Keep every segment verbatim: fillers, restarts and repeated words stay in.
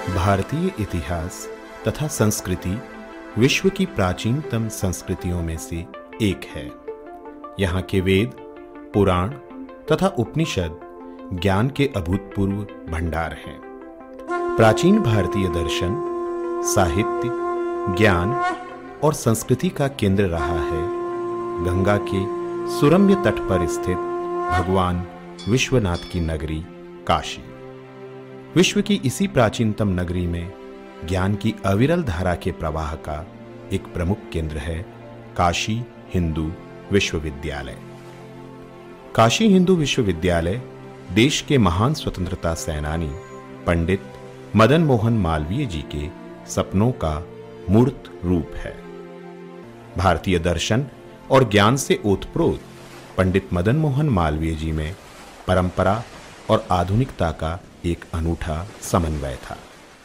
भारतीय इतिहास तथा संस्कृति विश्व की प्राचीनतम संस्कृतियों में से एक है। यहाँ के वेद, पुराण तथा उपनिषद ज्ञान के अभूतपूर्व भंडार हैं। प्राचीन भारतीय दर्शन, साहित्य, ज्ञान और संस्कृति का केंद्र रहा है गंगा के सुरम्य तट पर स्थित भगवान विश्वनाथ की नगरी काशी। विश्व की इसी प्राचीनतम नगरी में ज्ञान की अविरल धारा के प्रवाह का एक प्रमुख केंद्र है काशी हिंदू विश्वविद्यालय। काशी हिंदू विश्वविद्यालय देश के महान स्वतंत्रता सेनानी पंडित मदन मोहन मालवीय जी के सपनों का मूर्त रूप है। भारतीय दर्शन और ज्ञान से ओतप्रोत पंडित मदन मोहन मालवीय जी में परंपरा और आधुनिकता का एक अनूठा समन्वय था।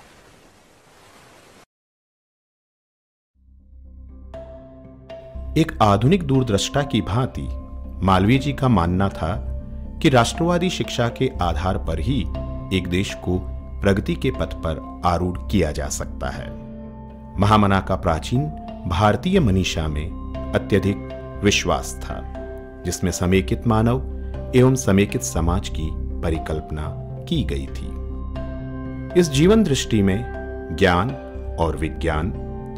एक आधुनिक दूरदृष्टा की भांति मालवीय जी का मानना था कि राष्ट्रवादी शिक्षा के आधार पर ही एक देश को प्रगति के पथ पर आरूढ़ किया जा सकता है। महामना का प्राचीन भारतीय मनीषा में अत्यधिक विश्वास था, जिसमें समेकित मानव एवं समेकित समाज की परिकल्पना की गई थी। इस जीवन दृष्टि में ज्ञान और विज्ञान,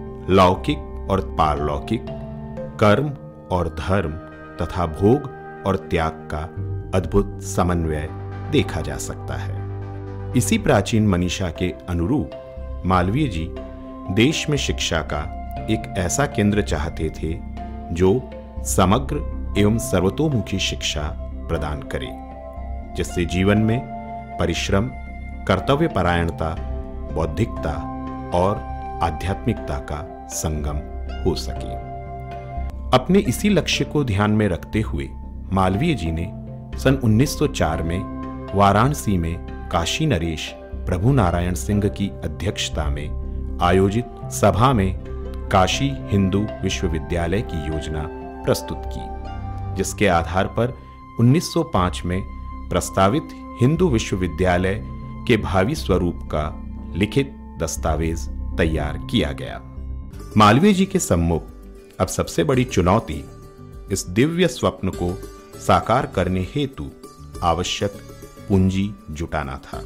लौकिक और पारलौकिक, कर्म और धर्म तथा भोग और त्याग का अद्भुत समन्वय देखा जा सकता है। इसी प्राचीन मनीषा के अनुरूप मालवीय जी देश में शिक्षा का एक ऐसा केंद्र चाहते थे जो समग्र एवं सर्वतोमुखी शिक्षा प्रदान करे, जिससे जीवन में परिश्रम, कर्तव्यपरायणता, बौद्धिकता और आध्यात्मिकता का संगम हो सके। अपने इसी लक्ष्य को ध्यान में रखते हुए मालवीय जी ने सन उन्नीस सौ चार में वाराणसी में काशी नरेश प्रभु नारायण सिंह की अध्यक्षता में आयोजित सभा में काशी हिंदू विश्वविद्यालय की योजना प्रस्तुत की, जिसके आधार पर उन्नीस सौ पाँच में प्रस्तावित हिंदू विश्वविद्यालय के भावी स्वरूप का लिखित दस्तावेज तैयार किया गया। मालवीय जी के सम्मुख अब सबसे बड़ी चुनौती इस दिव्य स्वप्न को साकार करने हेतु आवश्यक पूंजी जुटाना था।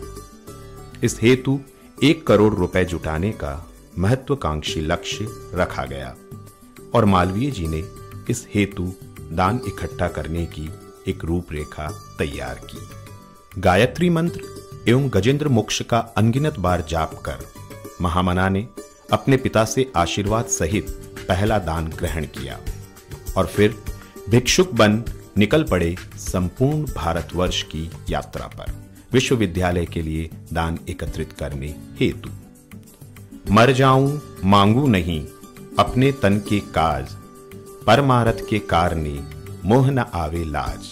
इस हेतु एक करोड़ रुपए जुटाने का महत्वाकांक्षी लक्ष्य रखा गया और मालवीय जी ने इस हेतु दान इकट्ठा करने की एक रूपरेखा तैयार की। गायत्री मंत्र एवं गजेंद्र मोक्ष का अनगिनत बार जाप कर महामना ने अपने पिता से आशीर्वाद सहित पहला दान ग्रहण किया और फिर भिक्षुक बन निकल पड़े संपूर्ण भारतवर्ष की यात्रा पर विश्वविद्यालय के लिए दान एकत्रित करने हेतु। मर जाऊं मांगू नहीं अपने तन के काज, परमारथ के कारणे मोह न आवे लाज।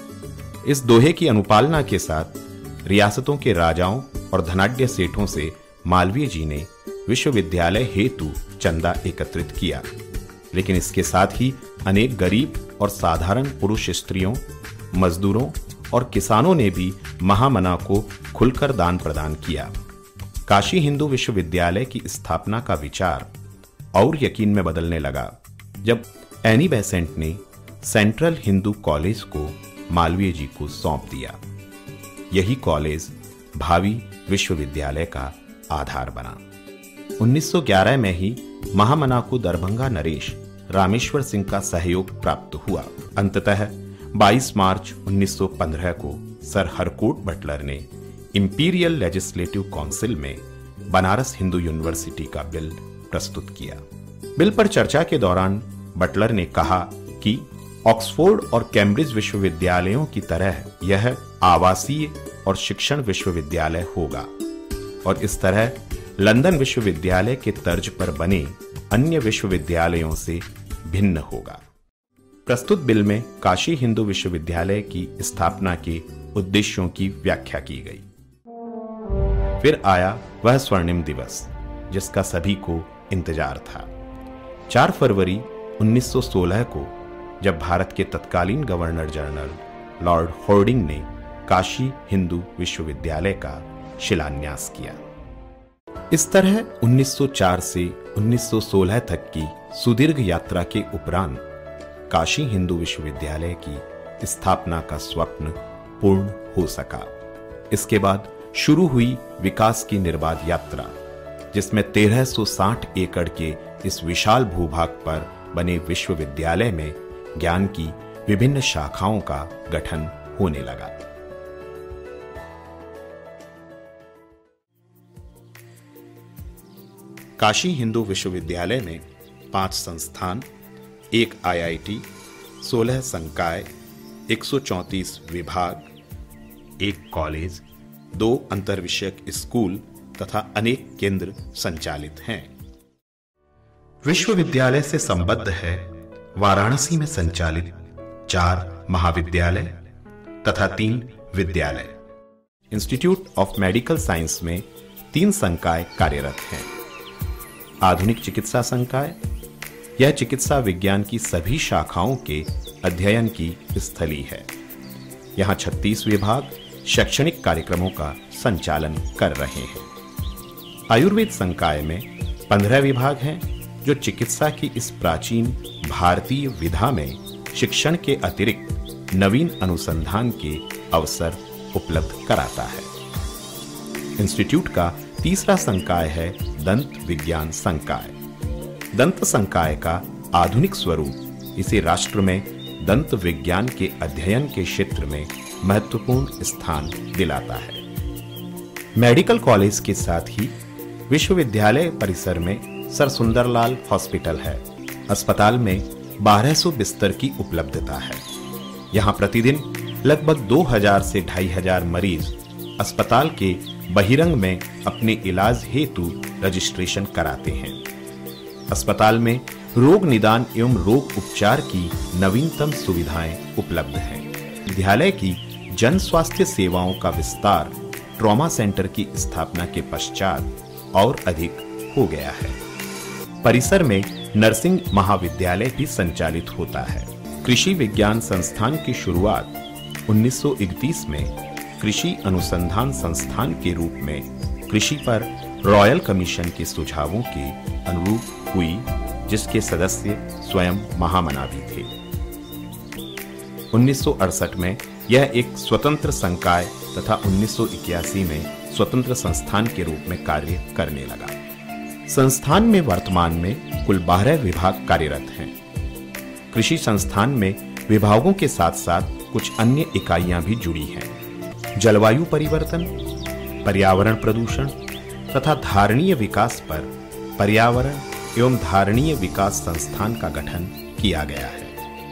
इस दोहे की अनुपालना के साथ रियासतों के राजाओं और धनाढ्य सेठों से मालवीय जी ने विश्वविद्यालय हेतु चंदा एकत्रित किया, लेकिन इसके साथ ही अनेक गरीब और साधारण पुरुष स्त्रियों, मजदूरों और किसानों ने भी महामना को खुलकर दान प्रदान किया। काशी हिंदू विश्वविद्यालय की स्थापना का विचार और यकीन में बदलने लगा जब एनी बेसेंट ने सेंट्रल हिंदू कॉलेज को मालवीय जी को सौंप दिया। यही कॉलेज भावी विश्वविद्यालय का आधार बना। उन्नीस सौ ग्यारह में ही महामना को दरभंगा नरेश रामेश्वर सिंह का सहयोग प्राप्त हुआ। अंततः बाईस मार्च उन्नीस सौ पंद्रह को सर हरकोट बटलर ने इंपीरियल लेजिस्लेटिव काउंसिल में बनारस हिंदू यूनिवर्सिटी का बिल प्रस्तुत किया। बिल पर चर्चा के दौरान बटलर ने कहा कि ऑक्सफोर्ड और कैम्ब्रिज विश्वविद्यालयों की तरह यह आवासीय और शिक्षण विश्वविद्यालय होगा और इस तरह लंदन विश्वविद्यालय के तर्ज पर बने अन्य विश्वविद्यालयों से भिन्न होगा। प्रस्तुत बिल में काशी हिंदू विश्वविद्यालय की स्थापना के उद्देश्यों की व्याख्या की गई। फिर आया वह स्वर्णिम दिवस जिसका सभी को इंतजार था। चार फरवरी उन्नीस सौ सोलह को जब भारत के तत्कालीन गवर्नर जनरल लॉर्ड हॉर्डिंग ने काशी हिंदू विश्वविद्यालय का शिलान्यास किया। इस तरह उन्नीस सौ चार से उन्नीस सौ सोलह तक की सुदीर्घ यात्रा के उपरांत काशी हिंदू विश्वविद्यालय की स्थापना का स्वप्न पूर्ण हो सका। इसके बाद शुरू हुई विकास की निर्बाध यात्रा, जिसमें तेरह सौ साठ एकड़ के इस विशाल भूभाग पर बने विश्वविद्यालय में ज्ञान की विभिन्न शाखाओं का गठन होने लगा। काशी हिंदू विश्वविद्यालय में पांच संस्थान, एक आई आई टी, सोलह संकाय, एक सौ चौंतीस विभाग, एक कॉलेज, दो अंतर्विषयक स्कूल तथा अनेक केंद्र संचालित हैं। विश्वविद्यालय से संबद्ध है वाराणसी में संचालित चार महाविद्यालय तथा तीन विद्यालय। इंस्टीट्यूट ऑफ मेडिकल साइंस में तीन संकाय कार्यरत हैं। आधुनिक चिकित्सा संकाय, यह चिकित्सा विज्ञान की सभी शाखाओं के अध्ययन की स्थली है। यहां छत्तीस विभाग शैक्षणिक कार्यक्रमों का संचालन कर रहे हैं। आयुर्वेद संकाय में पंद्रह विभाग हैं, जो चिकित्सा की इस प्राचीन भारतीय विधा में शिक्षण के अतिरिक्त नवीन अनुसंधान के अवसर उपलब्ध कराता है। इंस्टीट्यूट का तीसरा संकाय है दंत विज्ञान संकाय। दंत संकाय का आधुनिक स्वरूप इसे राष्ट्र में दंत विज्ञान के अध्ययन के क्षेत्र में महत्वपूर्ण स्थान दिलाता है। मेडिकल कॉलेज के साथ ही विश्वविद्यालय परिसर में सर सुंदरलाल हॉस्पिटल है। अस्पताल में बारह सौ बिस्तर की उपलब्धता है। यहां प्रतिदिन लगभग दो हज़ार से ढाई हज़ार मरीज अस्पताल के बहिरंग में अपने इलाज हेतु रजिस्ट्रेशन कराते हैं। अस्पताल में रोग निदान एवं रोग उपचार की नवीनतम सुविधाएं उपलब्ध हैं। विद्यालय की जन स्वास्थ्य सेवाओं का विस्तार ट्रॉमा सेंटर की स्थापना के पश्चात और अधिक हो गया है। परिसर में नर्सिंग महाविद्यालय भी संचालित होता है। कृषि विज्ञान संस्थान की शुरुआत उन्नीस सौ इकतीस में कृषि अनुसंधान संस्थान के रूप में कृषि पर रॉयल कमीशन के सुझावों के अनुरूप हुई, जिसके सदस्य स्वयं महामना भी थे। उन्नीस सौ अड़सठ में यह एक स्वतंत्र संकाय तथा उन्नीस सौ इक्यासी में स्वतंत्र संस्थान के रूप में कार्य करने लगा। संस्थान में वर्तमान में कुल बारह विभाग कार्यरत हैं। कृषि संस्थान में विभागों के साथ साथ कुछ अन्य इकाइयां भी जुड़ी हैं। जलवायु परिवर्तन, पर्यावरण प्रदूषण तथा धारणीय विकास पर पर्यावरण एवं धारणीय विकास संस्थान का गठन किया गया है।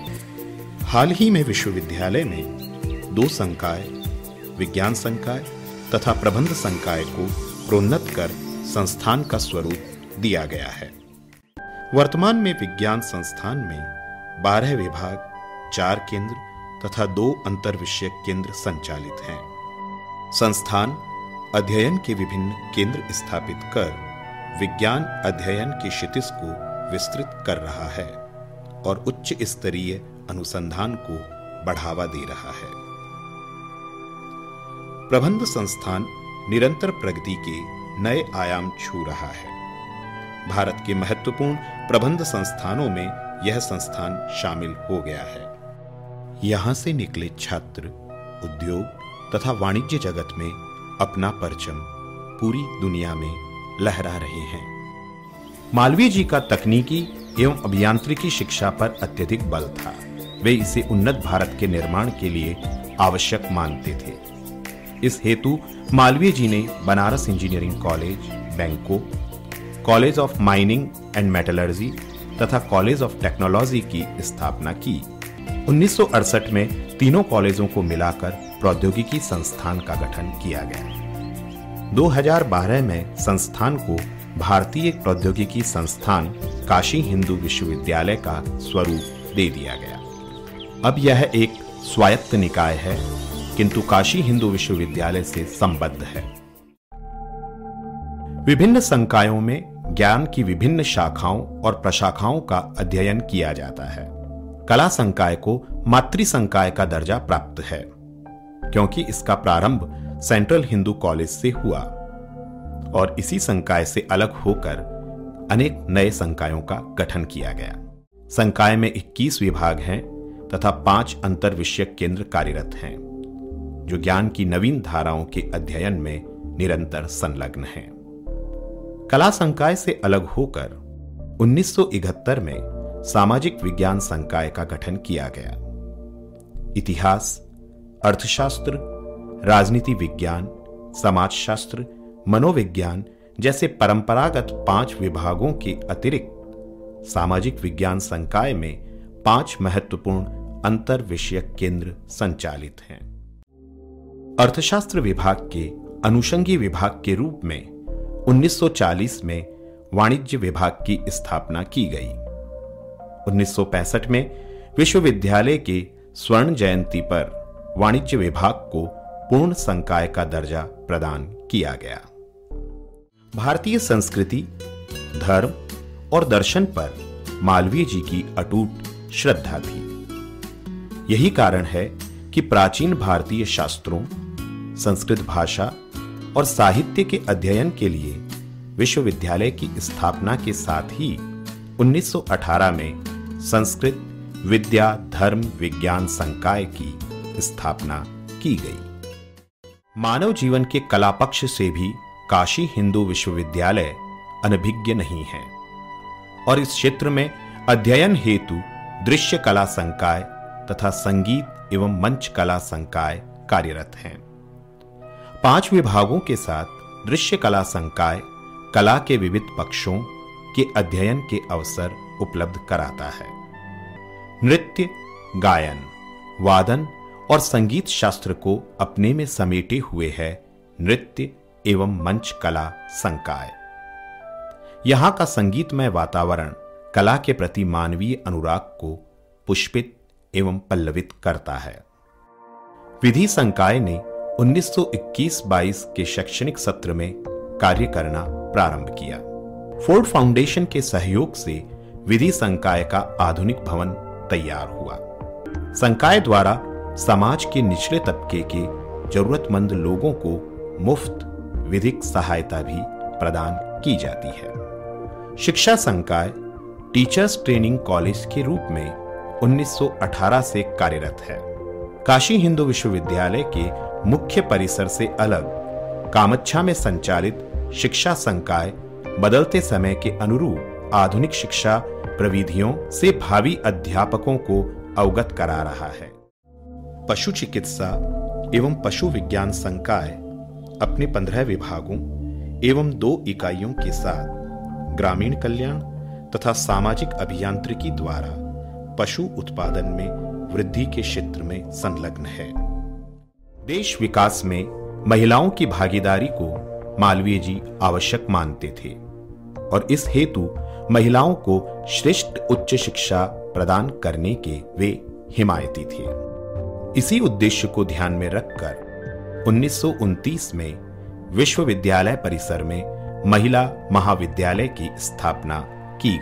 हाल ही में विश्वविद्यालय में दो संकाय, विज्ञान संकाय तथा प्रबंध संकाय को प्रोन्नत कर संस्थान का स्वरूप दिया गया है। वर्तमान में विज्ञान संस्थान में बारह विभाग, चार केंद्र तथा दो अंतर्विषयक केंद्र संचालित हैं। संस्थान अध्ययन के विभिन्न केंद्र स्थापित कर विज्ञान अध्ययन की क्षितिज को विस्तृत कर रहा है और उच्च स्तरीय अनुसंधान को बढ़ावा दे रहा है। प्रबंध संस्थान निरंतर प्रगति के नए आयाम छू रहा है। भारत के महत्वपूर्ण प्रबंध संस्थानों में यह संस्थान शामिल हो गया है। यहां से निकले छात्र उद्योग तथा वाणिज्य जगत में अपना परचम पूरी दुनिया में लहरा रहे हैं। मालवीय जी का तकनीकी एवं अभियांत्रिकी शिक्षा पर अत्यधिक बल था। वे इसे उन्नत भारत के निर्माण के लिए आवश्यक मानते थे। इस हेतु मालवीय जी ने बनारस इंजीनियरिंग कॉलेज, बैंको, college of mining and metallurgy तथा कॉलेज ऑफ टेक्नोलॉजी की स्थापना की। उन्नीस सौ अड़सठ में तीनों कॉलेजों को मिलाकर प्रौद्योगिकी संस्थान का गठन किया गया। दो हज़ार बारह में संस्थान को भारतीय प्रौद्योगिकी संस्थान काशी हिंदू विश्वविद्यालय का स्वरूप दे दिया गया। अब यह एक स्वायत्त निकाय है, किंतु काशी हिंदू विश्वविद्यालय से संबद्ध है। विभिन्न संकायों में ज्ञान की विभिन्न शाखाओं और प्रशाखाओं का अध्ययन किया जाता है। कला संकाय को मातृ संकाय का दर्जा प्राप्त है, क्योंकि इसका प्रारंभ सेंट्रल हिंदू कॉलेज से हुआ। और इसी संकाय से अलग होकर अनेक नए संकायों का गठन किया गया। संकाय में इक्कीस विभाग हैं तथा पांच अंतर विषयक केंद्र कार्यरत हैं, जो ज्ञान की नवीन धाराओं के अध्ययन में निरंतर संलग्न हैं। कला संकाय से अलग होकर उन्नीस सौ इकहत्तर में सामाजिक विज्ञान संकाय का गठन किया गया। इतिहास, अर्थशास्त्र, राजनीति विज्ञान, समाजशास्त्र, मनोविज्ञान जैसे परंपरागत पांच विभागों के अतिरिक्त सामाजिक विज्ञान संकाय में पांच महत्वपूर्ण अंतर विषयक केंद्र संचालित हैं। अर्थशास्त्र विभाग के अनुषंगी विभाग के रूप में उन्नीस सौ चालीस में वाणिज्य विभाग की स्थापना की गई। उन्नीस सौ पैंसठ में विश्वविद्यालय के स्वर्ण जयंती पर वाणिज्य विभाग को पूर्ण संकाय का दर्जा प्रदान किया गया। भारतीय संस्कृति, धर्म और दर्शन पर मालवीय जी की अटूट श्रद्धा थी। यही कारण है कि प्राचीन भारतीय शास्त्रों, संस्कृत भाषा और साहित्य के अध्ययन के लिए विश्वविद्यालय की स्थापना के साथ ही उन्नीस सौ अठारह में संस्कृत विद्या धर्म विज्ञान संकाय की स्थापना की गई। मानव जीवन के कला पक्ष से भी काशी हिंदू विश्वविद्यालय अनभिज्ञ नहीं है और इस क्षेत्र में अध्ययन हेतु दृश्य कला संकाय तथा संगीत एवं मंच कला संकाय कार्यरत हैं। पांच विभागों के साथ दृश्य कला संकाय कला के विविध पक्षों के अध्ययन के अवसर उपलब्ध कराता है। नृत्य, गायन, वादन और संगीत शास्त्र को अपने में समेटे हुए है नृत्य एवं मंच कला संकाय। यहां का संगीतमय वातावरण कला के प्रति मानवीय अनुराग को पुष्पित एवं पल्लवित करता है। विधि संकाय ने उन्नीस सौ इक्कीस बाईस के शैक्षणिक सत्र में कार्य करना प्रारंभ किया। फोर्ड फाउंडेशन के सहयोग से विधि संकाय का आधुनिक भवन तैयार हुआ। संकाय द्वारा समाज के निचले तबके के जरूरतमंद लोगों को मुफ्त विधिक सहायता भी प्रदान की जाती है। शिक्षा संकाय टीचर्स ट्रेनिंग कॉलेज के रूप में उन्नीस सौ अठारह से कार्यरत है। काशी हिंदू विश्वविद्यालय के मुख्य परिसर से अलग कामच्छा में संचालित शिक्षा संकाय बदलते समय के अनुरूप आधुनिक शिक्षा प्रविधियों से भावी अध्यापकों को अवगत करा रहा है। पशु चिकित्सा एवं पशु विज्ञान संकाय अपने पंद्रह विभागों एवं दो इकाइयों के साथ ग्रामीण कल्याण तथा सामाजिक अभियांत्रिकी द्वारा पशु उत्पादन में वृद्धि के क्षेत्र में संलग्न है। देश विकास में महिलाओं की भागीदारी को मालवीय जी आवश्यक मानते थे और इस हेतु महिलाओं को श्रेष्ठ उच्च शिक्षा प्रदान करने के वे हिमायती थे। इसी उद्देश्य को ध्यान में रखकर उन्नीस सौ उनतीस में विश्वविद्यालय परिसर में महिला महाविद्यालय की स्थापना की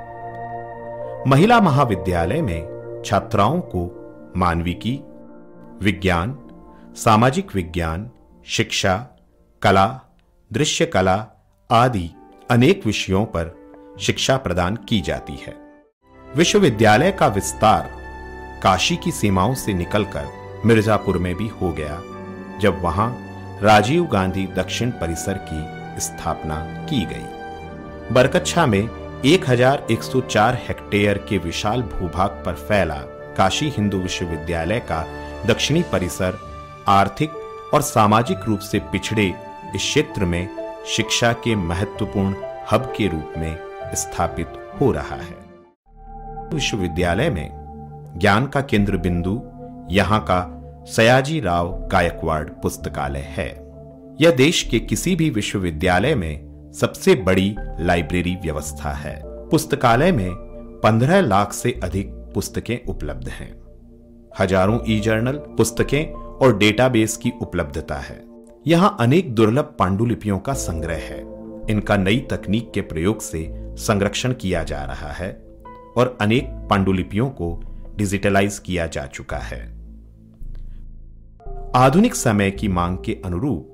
गई। महिला महाविद्यालय में छात्राओं को मानविकी, विज्ञान, सामाजिक विज्ञान, शिक्षा, कला, दृश्य कला आदि अनेक विषयों पर शिक्षा प्रदान की जाती है। विश्वविद्यालय का विस्तार काशी की सीमाओं से निकलकर मिर्जापुर में भी हो गया, जब वहां राजीव गांधी दक्षिण परिसर की स्थापना की गई। बरकच्छा में एक हज़ार एक सौ चार हेक्टेयर के विशाल भूभाग पर फैला काशी हिंदू विश्वविद्यालय का दक्षिणी परिसर आर्थिक और सामाजिक रूप से पिछड़े इस क्षेत्र में शिक्षा के महत्वपूर्ण हब के रूप में स्थापित हो रहा है। विश्वविद्यालय में ज्ञान का केंद्र बिंदु यहां का सयाजी राव गायकवाड़ पुस्तकालय है। यह देश के किसी भी विश्वविद्यालय में सबसे बड़ी लाइब्रेरी व्यवस्था है। पुस्तकालय में पंद्रह लाख से अधिक पुस्तकें उपलब्ध हैं। हजारों ई जर्नल, पुस्तकें और डेटाबेस की उपलब्धता है। यहां अनेक दुर्लभ पांडुलिपियों का संग्रह है। इनका नई तकनीक के प्रयोग से संरक्षण किया जा रहा है और अनेक पांडुलिपियों को डिजिटलाइज किया जा चुका है। आधुनिक समय की मांग के अनुरूप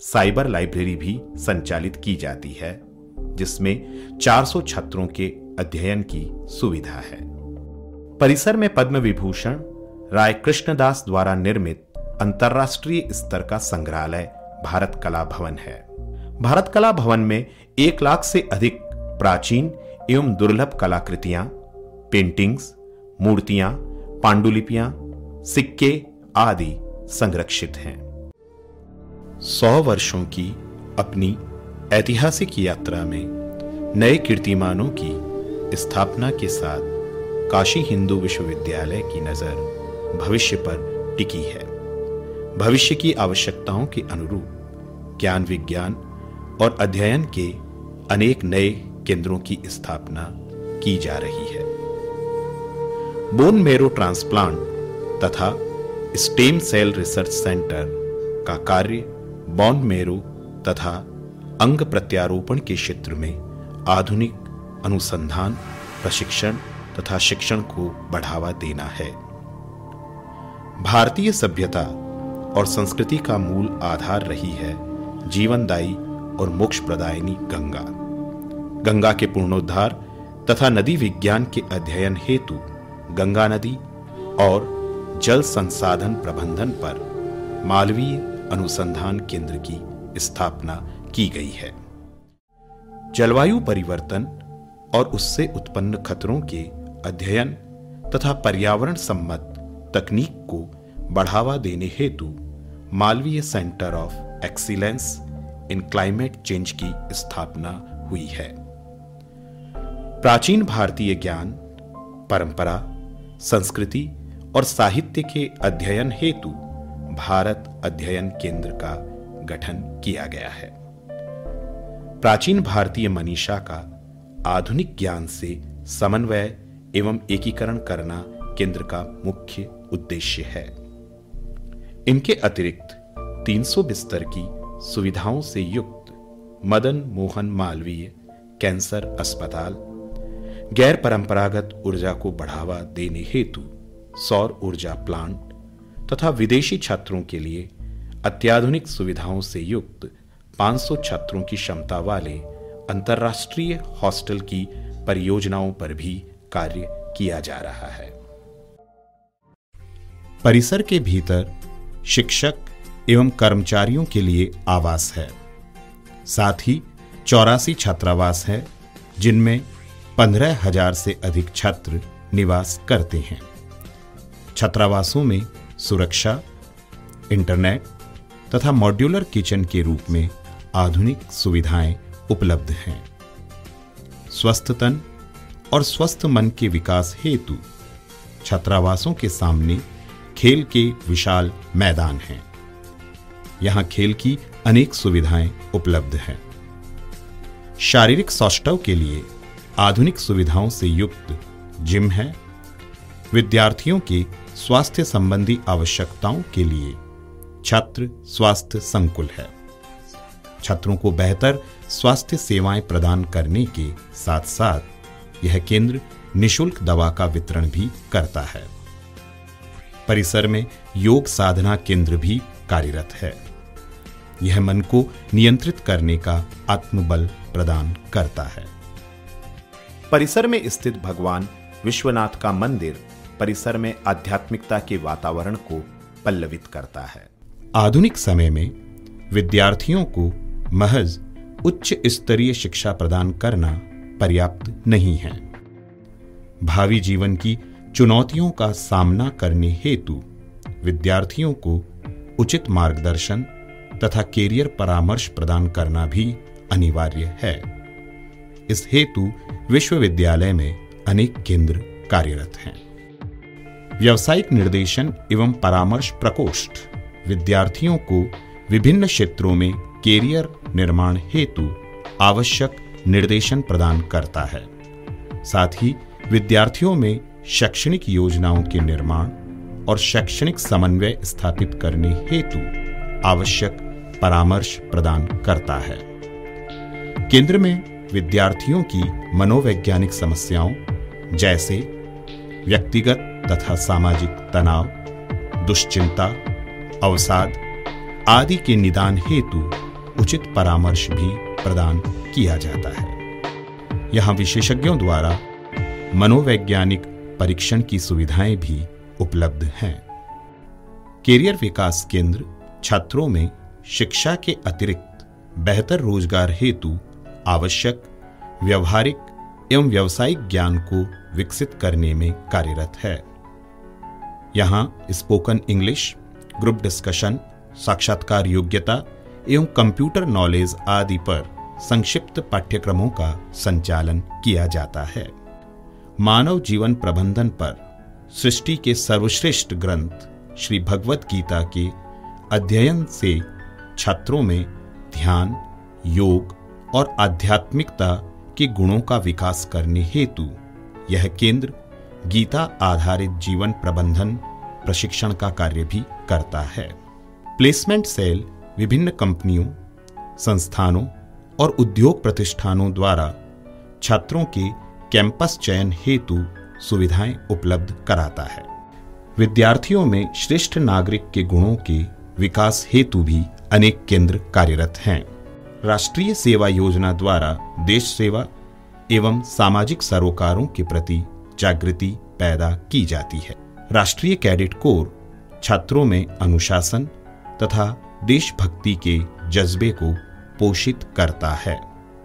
साइबर लाइब्रेरी भी संचालित की जाती है, जिसमें चार सौ छात्रों के अध्ययन की सुविधा है। परिसर में पद्म विभूषण राय कृष्णदास द्वारा निर्मित अंतर्राष्ट्रीय स्तर का संग्रहालय भारत कला भवन है। भारत कला भवन में एक लाख से अधिक प्राचीन एवं दुर्लभ कलाकृतियां, पेंटिंग्स, मूर्तियां, पांडुलिपियां, सिक्के आदि संरक्षित हैं। सौ वर्षों की अपनी ऐतिहासिक यात्रा में नए कीर्तिमानों की स्थापना के साथ काशी हिंदू विश्वविद्यालय की नजर भविष्य पर टिकी है। भविष्य की आवश्यकताओं के अनुरूप ज्ञान विज्ञान और अध्ययन के अनेक नए केंद्रों की स्थापना की जा रही है। बोन मैरो ट्रांसप्लांट तथा स्टेम सेल रिसर्च सेंटर का कार्य बोन मैरो तथा अंग प्रत्यारोपण के क्षेत्र में आधुनिक अनुसंधान, प्रशिक्षण तथा शिक्षण को बढ़ावा देना है। भारतीय सभ्यता और संस्कृति का मूल आधार रही है जीवनदायी और मोक्ष प्रदायिनी गंगा। गंगा के पूर्णोद्धार तथा नदी विज्ञान के अध्ययन हेतु गंगा नदी और जल संसाधन प्रबंधन पर मालवीय अनुसंधान केंद्र की स्थापना की गई है। जलवायु परिवर्तन और उससे उत्पन्न खतरों के अध्ययन तथा पर्यावरण सम्मत तकनीक को बढ़ावा देने हेतु Malaviya centre of excellence in climate change की स्थापना हुई है। प्राचीन भारतीय ज्ञान, परंपरा, संस्कृति और साहित्य के अध्ययन हेतु भारत अध्ययन केंद्र का गठन किया गया है। प्राचीन भारतीय मनीषा का आधुनिक ज्ञान से समन्वय एवं एकीकरण करना केंद्र का मुख्य उद्देश्य है। इनके अतिरिक्त तीन सौ बिस्तर की सुविधाओं से युक्त मदन मोहन मालवीय कैंसर अस्पताल, गैर परंपरागत ऊर्जा को बढ़ावा देने हेतु सौर ऊर्जा प्लांट तथा विदेशी छात्रों के लिए अत्याधुनिक सुविधाओं से युक्त पाँच सौ छात्रों की क्षमता वाले अंतर्राष्ट्रीय हॉस्टल की परियोजनाओं पर भी कार्य किया जा रहा है। परिसर के भीतर शिक्षक एवं कर्मचारियों के लिए आवास है। साथ ही चौरासी छात्रावास है, जिनमें पंद्रह हजार से अधिक छात्र निवास करते हैं। छात्रावासों में सुरक्षा, इंटरनेट तथा मॉड्यूलर किचन के रूप में आधुनिक सुविधाएं उपलब्ध हैं। स्वस्थ तन और स्वस्थ मन के विकास हेतु छात्रावासों के सामने खेल के विशाल मैदान हैं। यहां खेल की अनेक सुविधाएं उपलब्ध हैं। शारीरिक सौष्ठव के लिए आधुनिक सुविधाओं से युक्त जिम है। विद्यार्थियों के स्वास्थ्य संबंधी आवश्यकताओं के लिए छात्र स्वास्थ्य संकुल है। छात्रों को बेहतर स्वास्थ्य सेवाएं प्रदान करने के साथ साथ यह केंद्र निशुल्क दवा का वितरण भी करता है। परिसर में योग साधना केंद्र भी कार्यरत है। यह मन को नियंत्रित करने का आत्मबल प्रदान करता है। परिसर में स्थित भगवान विश्वनाथ का मंदिर परिसर में आध्यात्मिकता के वातावरण को पल्लवित करता है। आधुनिक समय में विद्यार्थियों को महज उच्च स्तरीय शिक्षा प्रदान करना पर्याप्त नहीं है। भावी जीवन की चुनौतियों का सामना करने हेतु विद्यार्थियों को उचित मार्गदर्शन तथा कैरियर परामर्श प्रदान करना भी अनिवार्य है। इस हेतु विश्वविद्यालय में अनेक केंद्र कार्यरत हैं। व्यावसायिक निर्देशन एवं परामर्श प्रकोष्ठ विद्यार्थियों को विभिन्न क्षेत्रों में कैरियर निर्माण हेतु आवश्यक निर्देशन प्रदान करता है। साथ ही विद्यार्थियों में शैक्षणिक योजनाओं के निर्माण और शैक्षणिक समन्वय स्थापित करने हेतु आवश्यक परामर्श प्रदान करता है। केंद्र में विद्यार्थियों की मनोवैज्ञानिक समस्याओं जैसे व्यक्तिगत तथा सामाजिक तनाव, दुश्चिंता, अवसाद आदि के निदान हेतु उचित परामर्श भी प्रदान किया जाता है। यहाँ विशेषज्ञों द्वारा मनोवैज्ञानिक परीक्षण की सुविधाएं भी उपलब्ध हैं। कैरियर विकास केंद्र छात्रों में शिक्षा के अतिरिक्त बेहतर रोजगार हेतु आवश्यक व्यवहारिक एवं व्यावसायिक ज्ञान को विकसित करने में कार्यरत है। यहाँ स्पोकन इंग्लिश, ग्रुप डिस्कशन, साक्षात्कार योग्यता एवं कंप्यूटर नॉलेज आदि पर संक्षिप्त पाठ्यक्रमों का संचालन किया जाता है। मानव जीवन प्रबंधन पर सृष्टि के सर्वश्रेष्ठ ग्रंथ श्री भगवत गीता के अध्ययन से छात्रों में ध्यान, योग और आध्यात्मिकता के गुणों का विकास करने हेतु यह केंद्र गीता आधारित जीवन प्रबंधन प्रशिक्षण का कार्य भी करता है। प्लेसमेंट सेल विभिन्न कंपनियों, संस्थानों और उद्योग प्रतिष्ठानों द्वारा छात्रों के कैंपस चयन हेतु सुविधाएं उपलब्ध कराता है। विद्यार्थियों में श्रेष्ठ नागरिक के गुणों के विकास हेतु भी अनेक केंद्र कार्यरत हैं। राष्ट्रीय सेवा योजना द्वारा देश सेवा एवं सामाजिक सरोकारों के प्रति जागृति पैदा की जाती है। राष्ट्रीय कैडेट कोर छात्रों में अनुशासन तथा देशभक्ति के जज्बे को पोषित करता है।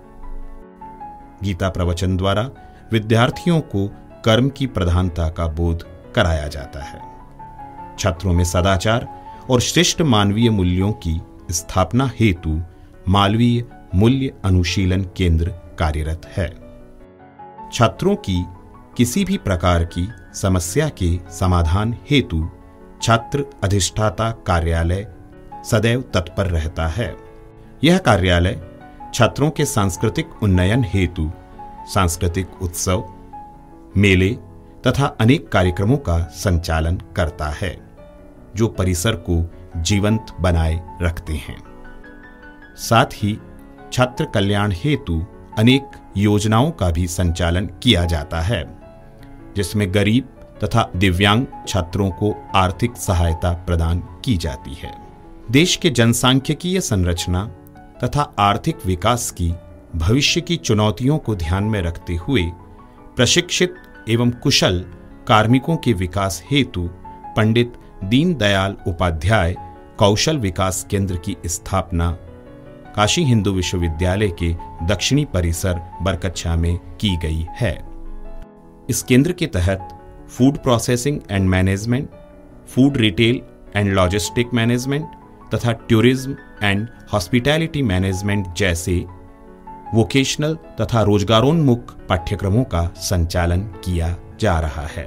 गीता प्रवचन द्वारा विद्यार्थियों को कर्म की प्रधानता का बोध कराया जाता है। छात्रों में सदाचार और श्रेष्ठ मानवीय मूल्यों की स्थापना हेतु मालवीय मूल्य अनुशीलन केंद्र कार्यरत है। छात्रों की किसी भी प्रकार की समस्या के समाधान हेतु छात्र अधिष्ठाता कार्यालय सदैव तत्पर रहता है। यह कार्यालय छात्रों के सांस्कृतिक उन्नयन हेतु सांस्कृतिक उत्सव, मेले तथा अनेक कार्यक्रमों का संचालन करता है, जो परिसर को जीवंत बनाए रखते हैं। साथ ही छात्र कल्याण हेतु अनेक योजनाओं का भी संचालन किया जाता है, जिसमें गरीब तथा दिव्यांग छात्रों को आर्थिक सहायता प्रदान की जाती है। देश के जनसांख्यिकीय संरचना तथा आर्थिक विकास की भविष्य की चुनौतियों को ध्यान में रखते हुए प्रशिक्षित एवं कुशल कार्मिकों के विकास हेतु पंडित दीनदयाल उपाध्याय कौशल विकास केंद्र की स्थापना काशी हिंदू विश्वविद्यालय के दक्षिणी परिसर बरकच्छा में की गई है। इस केंद्र के तहत food processing and management, food retail and logistic management तथा टूरिज्म एंड हॉस्पिटैलिटी मैनेजमेंट जैसे वोकेशनल तथा रोजगारोन्मुख पाठ्यक्रमों का संचालन किया जा रहा है।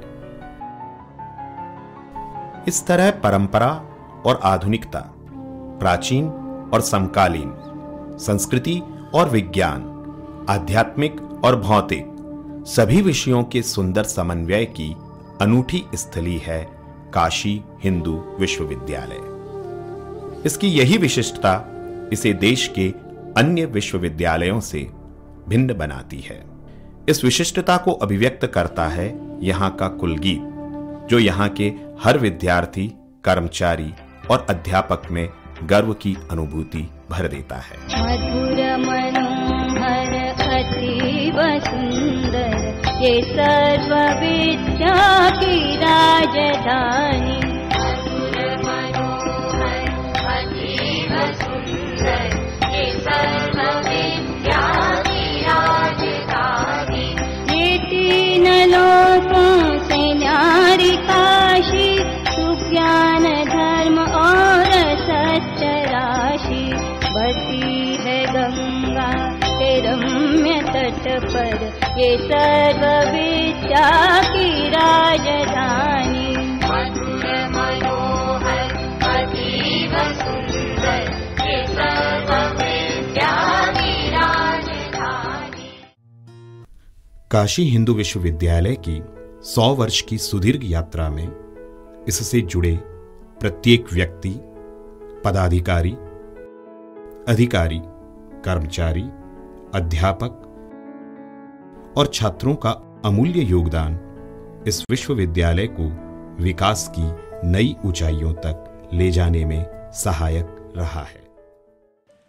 इस तरह परंपरा और आधुनिकता, प्राचीन और समकालीन, संस्कृति और विज्ञान, आध्यात्मिक और भौतिक सभी विषयों के सुंदर समन्वय की अनूठी स्थली है काशी हिंदू विश्वविद्यालय। इसकी यही विशिष्टता इसे देश के अन्य विश्वविद्यालयों से भिन्न बनाती है। इस विशिष्टता को अभिव्यक्त करता है यहाँ का कुलगीत, जो यहाँ के हर विद्यार्थी, कर्मचारी और अध्यापक में गर्व की अनुभूति भर देता है। मधुर मनोहर अतीव सुंदर, ये सर्व विद्या की राजधानी। मधुर मनोहर अतीव सुंदर, ये सर्व विद्या की राजधानी। ये तीन लोकों से न्यारी काशी, सुज्ञान धर्म और सत्य राशि। बसी है गंगा के रम्य तट पर, ये सर्व विद्या की राजधानी। मधुर मनोहर अतीव सुंदर, ये सर्व विद्या की राजधानी। काशी हिंदू विश्वविद्यालय की सौ वर्ष की सुदीर्घ यात्रा में इससे जुड़े प्रत्येक व्यक्ति, पदाधिकारी, अधिकारी, कर्मचारी, अध्यापक और छात्रों का अमूल्य योगदान इस विश्वविद्यालय को विकास की नई ऊंचाइयों तक ले जाने में सहायक रहा है।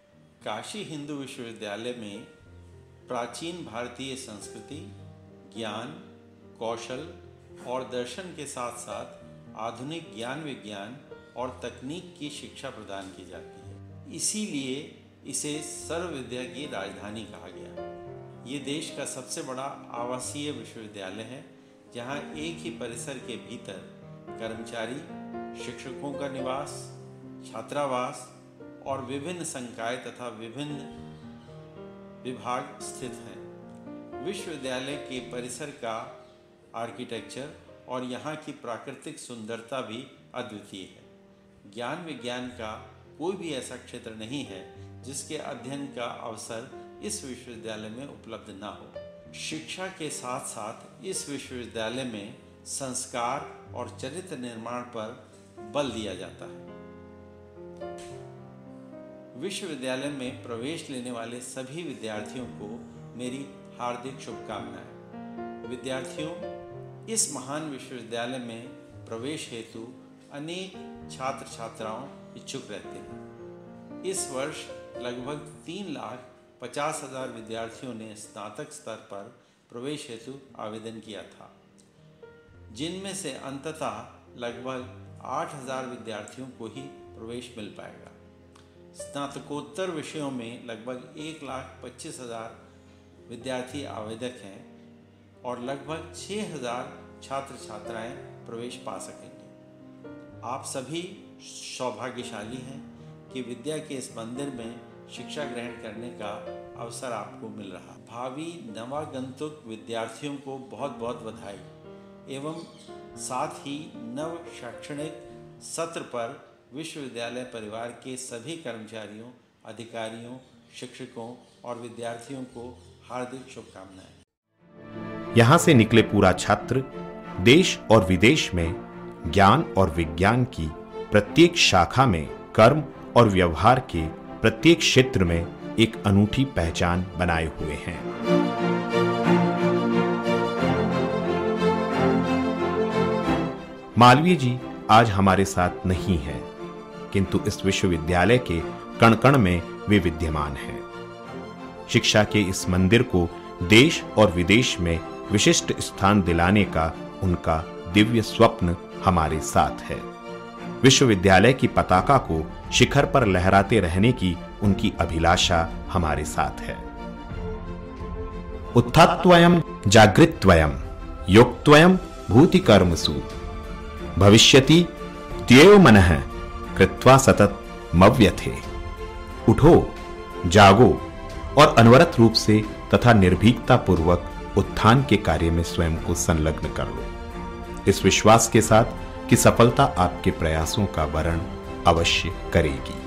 काशी हिंदू विश्वविद्यालय में प्राचीन भारतीय संस्कृति, ज्ञान, कौशल और दर्शन के साथ साथ आधुनिक ज्ञान विज्ञान और तकनीक की शिक्षा प्रदान की जाती है। इसीलिए इसे सर्व विद्या की राजधानी कहा गया। ये देश का सबसे बड़ा आवासीय विश्वविद्यालय है, जहाँ एक ही परिसर के भीतर कर्मचारी, शिक्षकों का निवास, छात्रावास और विभिन्न संकाय तथा विभिन्न विभाग स्थित हैं। विश्वविद्यालय के परिसर का आर्किटेक्चर और यहाँ की प्राकृतिक सुंदरता भी अद्वितीय है। ज्ञान विज्ञान का कोई भी ऐसा क्षेत्र नहीं है जिसके अध्ययन का अवसर इस विश्वविद्यालय में उपलब्ध न हो। शिक्षा के साथ साथ इस विश्वविद्यालय में संस्कार और चरित्र निर्माण पर बल दिया जाता है। विश्वविद्यालय में प्रवेश लेने वाले सभी विद्यार्थियों को मेरी हार्दिक शुभकामनाएं। विद्यार्थियों, इस महान विश्वविद्यालय में प्रवेश हेतु अनेक छात्र छात्राओं इच्छुक रहते हैं। इस वर्ष लगभग तीन लाख पचास हजार विद्यार्थियों ने स्नातक स्तर पर प्रवेश हेतु आवेदन किया था, जिनमें से अंततः लगभग आठ हजार विद्यार्थियों को ही प्रवेश मिल पाएगा। स्नातकोत्तर विषयों में लगभग एक लाख पच्चीस हजार विद्यार्थी आवेदक हैं और लगभग छः हजार छात्र छात्राएं प्रवेश पा सकेंगे। आप सभी सौभाग्यशाली हैं कि विद्या के इस मंदिर में शिक्षा ग्रहण करने का अवसर आपको मिल रहा। भावी नवागंतुक विद्यार्थियों को बहुत बहुत बधाई एवं साथ ही नव शैक्षणिक सत्र पर विश्वविद्यालय परिवार के सभी कर्मचारियों, अधिकारियों, शिक्षकों और विद्यार्थियों को हार्दिक शुभकामनाएं। यहाँ से निकले पूरा छात्र देश और विदेश में ज्ञान और विज्ञान की प्रत्येक शाखा में कर्म और व्यवहार के प्रत्येक क्षेत्र में एक अनूठी पहचान बनाए हुए हैं। मालवीय जी आज हमारे साथ नहीं हैं, किंतु इस विश्वविद्यालय के कण कण में वे विद्यमान हैं। शिक्षा के इस मंदिर को देश और विदेश में विशिष्ट स्थान दिलाने का उनका दिव्य स्वप्न हमारे साथ है। विश्वविद्यालय की पताका को शिखर पर लहराते रहने की उनकी अभिलाषा हमारे साथ है। उत्थात्वयम् जागृत्वयम् योक्त्वयम् भूति कर्मसु भविष्यति त्येव मनः कृत्वा सतत मव्यथे। उठो, जागो और अनवरत रूप से तथा निर्भीकता पूर्वक उत्थान के कार्य में स्वयं को संलग्न कर लो, इस विश्वास के साथ कि सफलता आपके प्रयासों का वरण अवश्य करेगी।